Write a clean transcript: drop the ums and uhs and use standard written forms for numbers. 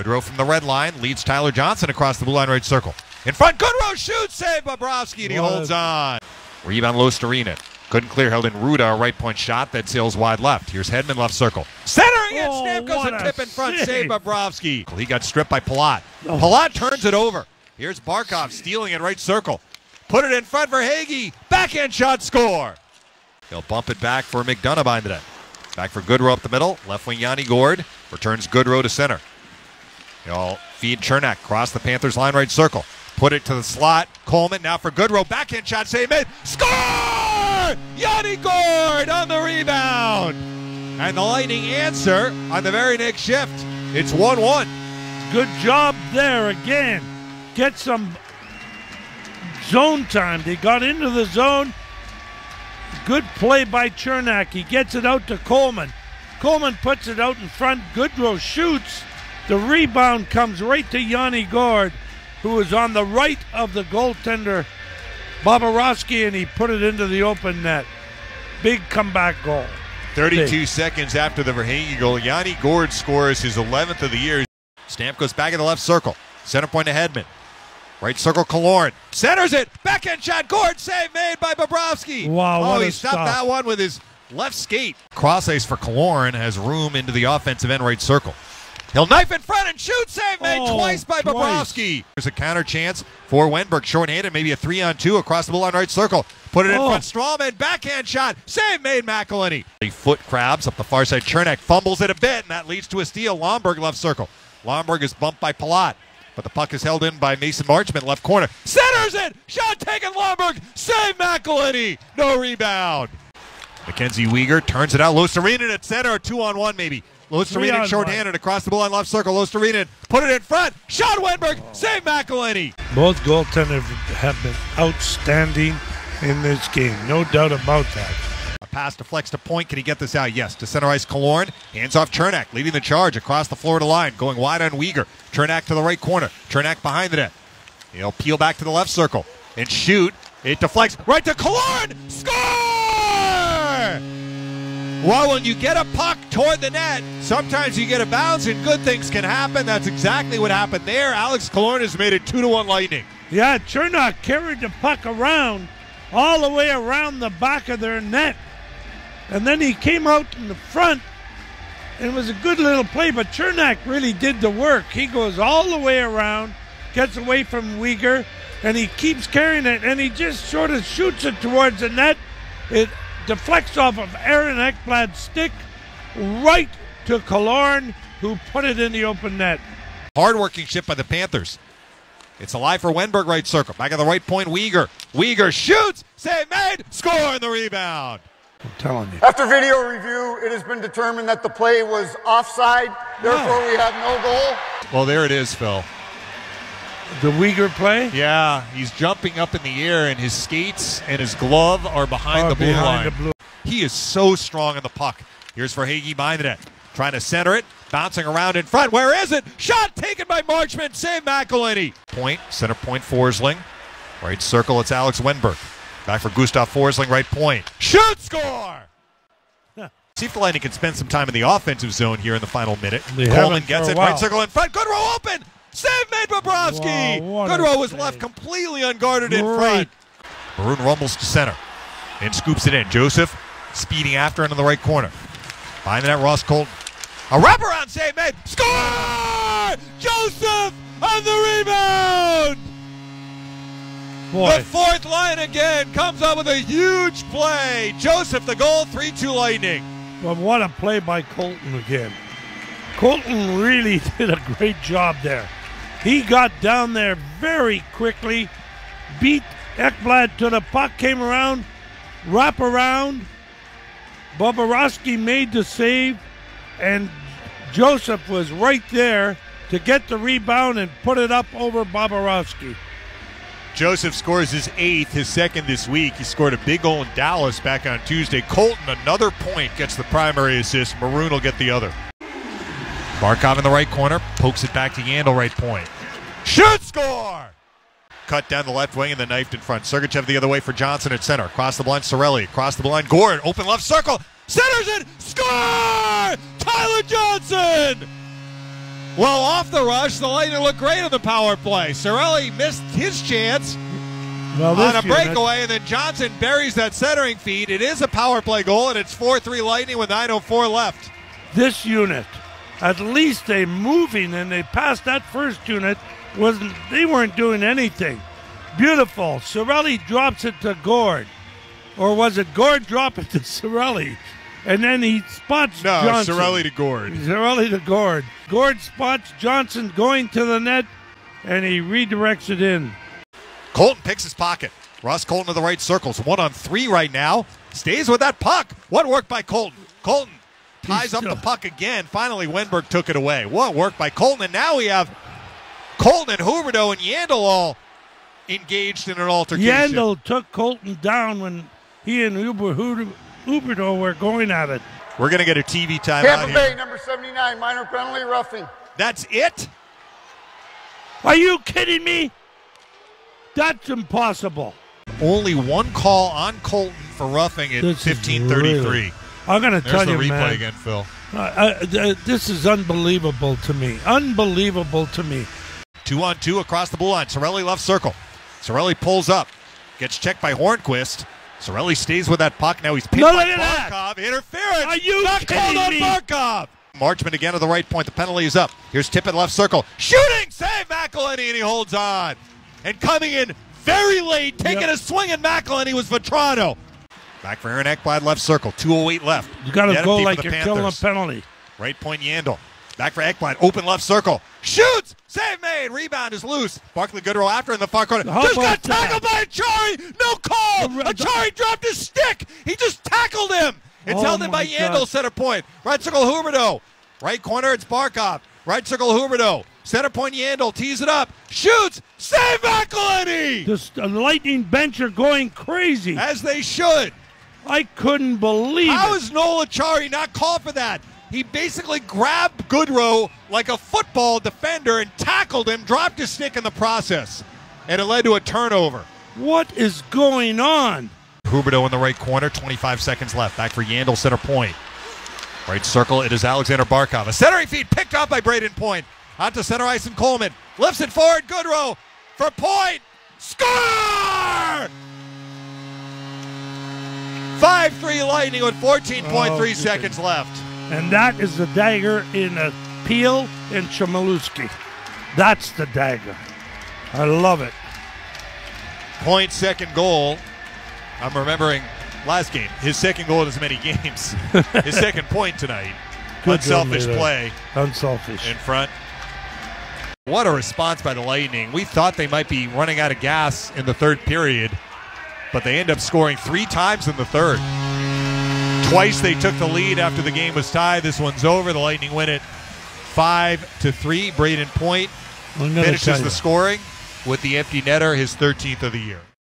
Goodrow from the red line leads Tyler Johnson across the blue line right circle. In front, Goodrow shoots, save Bobrovsky, and he holds on. Rebound Lostarinen. Couldn't clear, held in Ruda, a right point shot that sails wide left. Here's Hedman left circle. Centering it, Stamkos a tip in front, save Bobrovsky. He got stripped by Palat. Palat turns it over. Here's Barkov stealing it right circle. Put it in front for Hagee. Backhand shot, score. He'll bump it back for McDonough behind the net. Back for Goodrow up the middle. Left wing Yanni Gord. Returns Goodrow to center. He'll feed Chernak across the Panthers line right circle. Put it to the slot. Coleman now for Goodrow. Backhand shot, save made. Score! Yanni Gord on the rebound. And the Lightning answer on the very next shift. It's 1-1. Good job there again. Get some zone time. They got into the zone. Good play by Chernak. He gets it out to Coleman. Coleman puts it out in front. Goodrow shoots. The rebound comes right to Yanni Gord, who is on the right of the goaltender, Bobrovsky, and he put it into the open net. Big comeback goal. 32 seconds after the Verhaeghe goal, Yanni Gord scores his 11th of the year. Stamkos back in the left circle. Center point to Hedman. Right circle, Killorn. Centers it. Backhand shot. Gord save made by Bobrovsky. Wow, he stopped that one with his left skate. Cross ice for Killorn has room into the offensive end right circle. He'll knife in front and shoot. Save made twice by Bobrovsky. There's a counter chance for Wenberg. Shorthanded, maybe a 3-on-2 across the blue line right circle. Put it in front. Strawman. Backhand shot. Save made McElhinney. The foot crabs up the far side. Chernak fumbles it a bit, and that leads to a steal. Lomberg left circle. Lomberg is bumped by Palat. But the puck is held in by Mason Marchment, left corner. Centers it! Shot taken, Lomberg! Save McElhinney! No rebound. Mackenzie Weegar turns it out. Lostarinen at center, 2-on-1 maybe. Lostarinen shorthanded across the blue line, left circle. Lostarinen put it in front. Shot Wenberg! Save McElhinney! Both goaltenders have been outstanding in this game. No doubt about that. A pass deflects to point. Can he get this out? Yes. To center ice, Killorn. Hands off Chernak, leading the charge across the Florida line. Going wide on Weegar. Chernak to the right corner. Chernak behind the net. He'll peel back to the left circle and shoot. It deflects right to Killorn. Score! Well, when you get a puck toward the net, sometimes you get a bounce and good things can happen. That's exactly what happened there. Alex Killorn has made it 2-1 Lightning. Yeah, Chernak carried the puck around, all the way around the back of their net. And then he came out in the front, and it was a good little play, but Chernak really did the work. He goes all the way around, gets away from Weegar, and he keeps carrying it, and he just sort of shoots it towards the net. It deflects off of Aaron Ekblad's stick right to Killorn, who put it in the open net. Hard-working ship by the Panthers. It's alive for Wenberg right circle. Back at the right point, Weegar. Weegar shoots, save made, score on the rebound. I'm telling you. After video review, it has been determined that the play was offside. Therefore, we have no goal. Well, there it is, Phil. The Weegar play? Yeah, he's jumping up in the air, and his skates and his glove are behind the blue line. He is so strong in the puck. Here's Verhaeghe behind the net. Trying to center it. Bouncing around in front. Where is it? Shot taken by Marchment. Save McElhinney. Point. Center point Forsling. Right circle. It's Alex Wenberg. Back for Gustav Forsling. Right point. Shoot! Score! See if the Lightning can spend some time in the offensive zone here in the final minute. Coleman gets it. Right circle in front. Goodrow open. Save made Bobrovsky. Goodrow was left completely unguarded in front. Maroon rumbles to center and scoops it in. Joseph speeding after into the right corner. Behind that, Ross Colton. A wraparound save made. Score! Joseph on the rebound! Boy. The fourth line again comes up with a huge play. Joseph the goal, 3-2 Lightning. But what a play by Colton again. Colton really did a great job there. He got down there very quickly, beat Ekblad to the puck, came around, wrap around. Bobrovsky made the save, and Joseph was right there to get the rebound and put it up over Bobrovsky. Joseph scores his 8th, his 2nd this week. He scored a big goal in Dallas back on Tuesday. Colton, another point, gets the primary assist. Maroon will get the other. Barkov in the right corner, pokes it back to Yandel, right point. Shoot, score! Cut down the left wing and the knifed in front. Sergachev the other way for Johnson at center. Across the blind, Cirelli. Across the blind, Gord. Open left circle. Centers it. Score! Tyler Johnson! Well, off the rush, the Lightning looked great on the power play. Cirelli missed his chance on a breakaway, and then Johnson buries that centering feed. It is a power play goal, and it's 4-3 Lightning with 9:04 left. This unit, at least they moving, and they passed that first unit. They weren't doing anything. Beautiful. Cirelli drops it to Gord. Or was it Gord dropping to Cirelli? And then he spots Johnson. Cirelli to Gord. Cirelli to Gord. Gord spots Johnson going to the net, and he redirects it in. Colton picks his pocket. Ross Colton to the right circles. 1-on-3 right now. Stays with that puck. What work by Colton? Colton ties up the puck again. Finally, Wenberg took it away. What work by Colton. And now we have Colton and Huberdeau and Yandel all engaged in an altercation. Yandel took Colton down when he and Huberdeau were going at it. We're going to get a TV timeout Tampa here. Bay, number 79, minor penalty, roughing. That's it? Are you kidding me? That's impossible. Only one call on Colton for roughing at 15:33. I'm going to tell you, man. There's the replay again, Phil. This is unbelievable to me. Unbelievable to me. 2-on-2 across the blue line. Cirelli left circle. Cirelli pulls up. Gets checked by Hornquist. Cirelli stays with that puck. Now he's pinned by Barkov. Interference. Are you not called on Barkov? Marchman again to the right point. The penalty is up. Here's Tippett left circle. Shooting save McElhinney, and he holds on. And coming in very late, taking a swing at McElhinney was Vetrano. Back for Aaron Ekblad left circle. 2:08 left. You got to go like you're killing a penalty. Right point Yandel. Back for Ekblad. Open left circle. Shoots. Save made. Rebound is loose. Barkley Goodrow after in the far corner. Just got tackled by Achari. No call. Achari dropped his stick. He just tackled him. It's held in by Yandel, center point. Right circle Huberdeau. Right corner, it's Barkov. Right circle Huberdeau. Center point Yandel. Tees it up. Shoots. Save McElhinney. The Lightning bench are going crazy. As they should. I couldn't believe it. How is Noel Achari not called for that? He basically grabbed Goodrow like a football defender and tackled him, dropped his stick in the process, and it led to a turnover. What is going on? Huberdeau in the right corner, 25 seconds left. Back for Yandel, center point. Right circle, it is Alexander Barkov. A centering feed picked up by Braden Point. Out to center ice and Coleman. Lifts it forward, Goodrow for Point. Score! 5-3 Lightning with 14.3 seconds left. And that is the dagger in a Peel and Chmielewski. That's the dagger. I love it. Point's second goal. I'm remembering last game. His second goal in as many games. His second point tonight. Good Unselfish play. Unselfish. In front. What a response by the Lightning. We thought they might be running out of gas in the third period, but they end up scoring 3 times in the third. Twice they took the lead after the game was tied. This one's over. The Lightning win it 5-3. Braden Point finishes the scoring with the empty netter, his 13th of the year.